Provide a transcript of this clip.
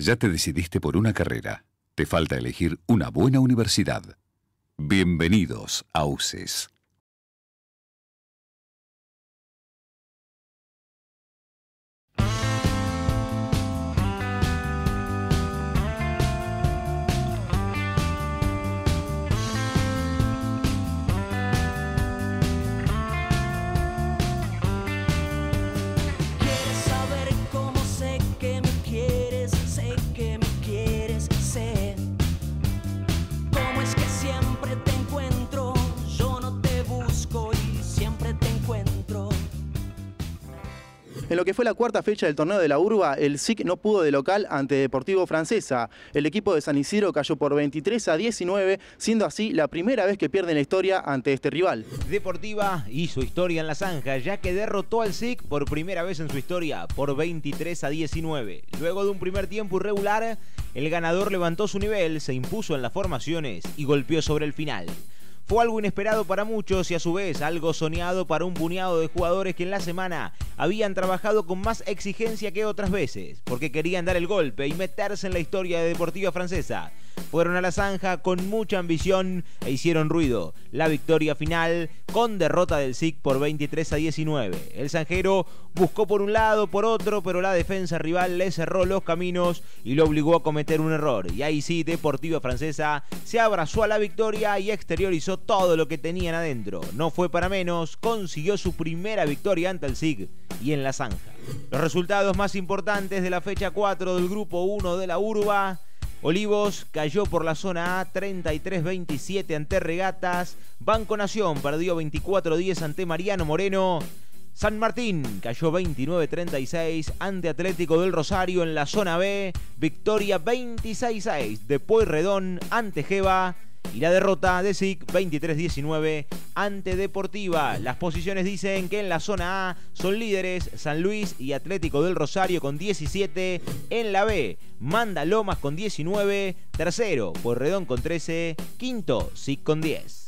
Ya te decidiste por una carrera. Te falta elegir una buena universidad. Bienvenidos a UCES. En lo que fue la cuarta fecha del torneo de la Urba, el SIC no pudo de local ante Deportivo Francesa. El equipo de San Isidro cayó por 23-19, siendo así la primera vez que pierde en la historia ante este rival. Deportiva hizo historia en la zanja, ya que derrotó al SIC por primera vez en su historia por 23-19. Luego de un primer tiempo irregular, el ganador levantó su nivel, se impuso en las formaciones y golpeó sobre el final. Fue algo inesperado para muchos y a su vez algo soñado para un puñado de jugadores que en la semana habían trabajado con más exigencia que otras veces, porque querían dar el golpe y meterse en la historia de Deportiva Francesa. Fueron a la zanja con mucha ambición e hicieron ruido. La victoria final con derrota del SIC por 23-19. El zanjero buscó por un lado, por otro, pero la defensa rival le cerró los caminos y lo obligó a cometer un error. Y ahí sí, Deportiva Francesa se abrazó a la victoria y exteriorizó todo lo que tenían adentro. No fue para menos, consiguió su primera victoria ante el SIC y en la zanja. Los resultados más importantes de la fecha 4 del grupo 1 de la Urba: Olivos cayó por la zona A 33-27 ante Regatas. Banco Nación perdió 24-10 ante Mariano Moreno. San Martín cayó 29-36 ante Atlético del Rosario en la zona B. Victoria 26-6 de Pueyrredón ante Geva. Y la derrota de SIC 23-19 ante Deportiva. Las posiciones dicen que en la zona A son líderes San Luis y Atlético del Rosario con 17. En la B, Manda Lomas con 19. Tercero, Pueyrredón con 13. Quinto, SIC con 10.